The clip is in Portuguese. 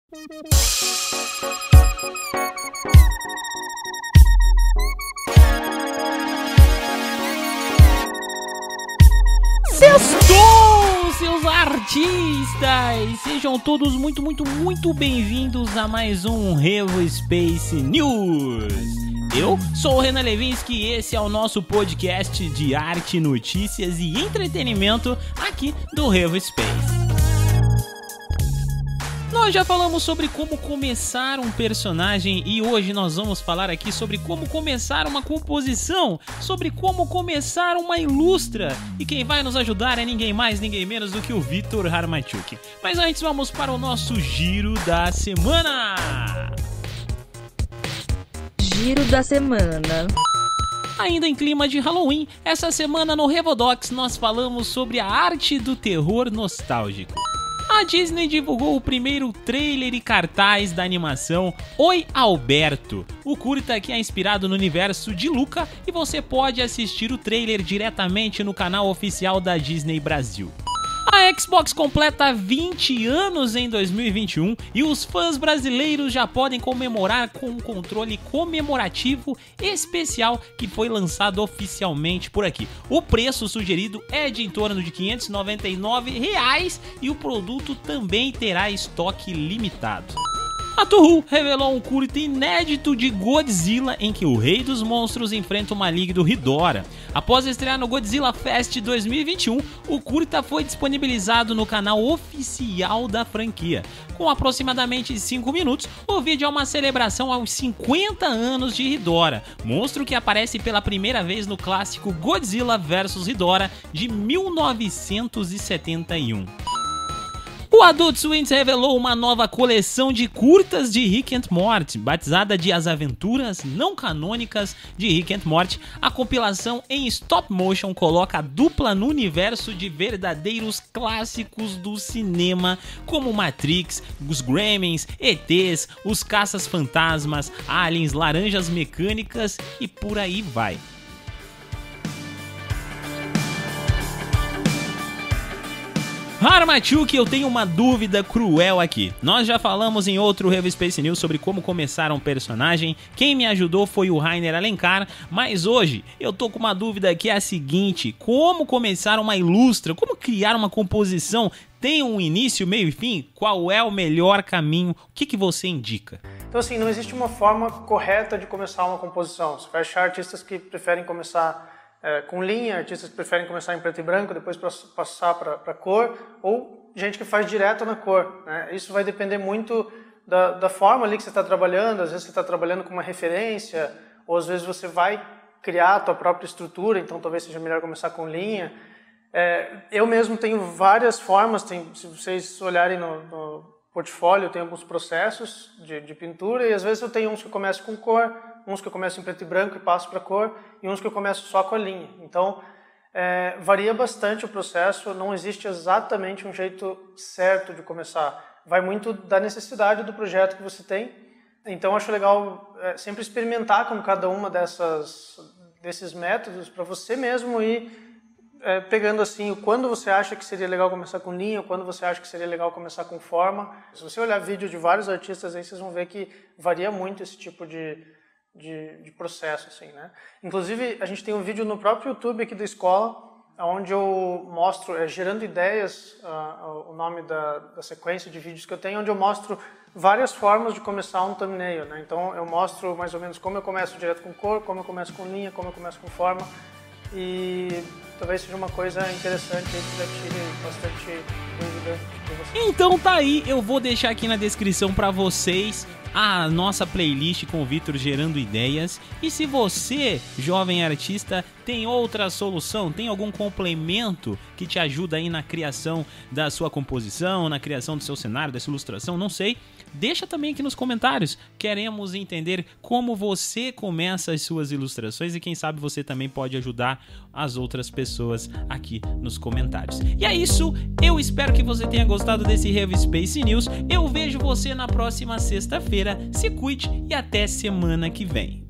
Sextou, seus artistas! Sejam todos muito bem-vindos a mais um Revo Space News. Eu sou o Renan Levinsky e esse é o nosso podcast de arte, notícias e entretenimento aqui do Revo Space. Nós já falamos sobre como começar um personagem e hoje nós vamos falar aqui sobre como começar uma composição, sobre como começar uma ilustra. E quem vai nos ajudar é ninguém mais, ninguém menos do que o Vitor Harmachuk. Mas antes vamos para o nosso Giro da Semana. Giro da Semana. Ainda em clima de Halloween, essa semana no Revodox nós falamos sobre a arte do terror nostálgico. A Disney divulgou o primeiro trailer e cartaz da animação Oi Alberto. O curta que é inspirado no universo de Luca e você pode assistir o trailer diretamente no canal oficial da Disney Brasil. A Xbox completa 20 anos em 2021 e os fãs brasileiros já podem comemorar com um controle comemorativo especial que foi lançado oficialmente por aqui. O preço sugerido é de em torno de R$ 599 e o produto também terá estoque limitado. A Toho revelou um curta inédito de Godzilla em que o rei dos monstros enfrenta o maligno Ghidorah. Após estrear no Godzilla Fest 2021, o curta foi disponibilizado no canal oficial da franquia. Com aproximadamente 5 minutos, o vídeo é uma celebração aos 50 anos de Ghidorah, monstro que aparece pela primeira vez no clássico Godzilla vs Ghidorah de 1971. O Adult Swim revelou uma nova coleção de curtas de Rick and Morty, batizada de As Aventuras Não Canônicas de Rick and Morty. A compilação em stop motion coloca a dupla no universo de verdadeiros clássicos do cinema, como Matrix, os Gremlins, ETs, os Caças-Fantasmas, Aliens, Laranjas Mecânicas e por aí vai. Harmachuk, eu tenho uma dúvida cruel aqui. Nós já falamos em outro Revo Space News sobre como começar um personagem. Quem me ajudou foi o Rainer Alencar, mas hoje eu tô com uma dúvida que é a seguinte: como começar uma ilustra? Como criar uma composição? Tem um início, meio e fim? Qual é o melhor caminho? O que você indica? Então assim, não existe uma forma correta de começar uma composição. Você vai achar artistas que preferem começar com linha, artistas que preferem começar em preto e branco, depois passar para cor, ou gente que faz direto na cor, né? Isso vai depender muito da forma ali que você está trabalhando. Às vezes você está trabalhando com uma referência, ou às vezes você vai criar a tua própria estrutura, então talvez seja melhor começar com linha. Eu mesmo tenho várias formas, se vocês olharem no portfólio, eu tenho alguns processos de pintura, e às vezes eu tenho uns que eu começo com cor, uns que eu começo em preto e branco e passo para cor, e uns que eu começo só com a linha. Então, varia bastante o processo, não existe exatamente um jeito certo de começar. Vai muito da necessidade do projeto que você tem. Então, acho legal sempre experimentar com cada uma desses métodos para você mesmo ir pegando assim, quando você acha que seria legal começar com linha, quando você acha que seria legal começar com forma. Se você olhar vídeo de vários artistas aí, vocês vão ver que varia muito esse tipo de processo, assim, né? Inclusive, a gente tem um vídeo no próprio YouTube aqui da escola, onde eu mostro, Gerando Ideias, o nome da sequência de vídeos que eu tenho, onde eu mostro várias formas de começar um thumbnail, né? Então, eu mostro mais ou menos como eu começo direto com cor, como eu começo com linha, como eu começo com forma, e talvez seja uma coisa interessante aí que já tire bastante dúvida de vocês. Então tá aí, eu vou deixar aqui na descrição pra vocês a nossa playlist com o Vitor Gerando Ideias. E se você, jovem artista, tem outra solução, tem algum complemento que te ajuda aí na criação da sua composição, na criação do seu cenário, da sua ilustração, não sei, deixa também aqui nos comentários. Queremos entender como você começa as suas ilustrações e quem sabe você também pode ajudar as outras pessoas aqui nos comentários. E é isso, eu espero que você tenha gostado desse Revo Space News. Eu vejo você na próxima sexta-feira. Se cuide e até semana que vem.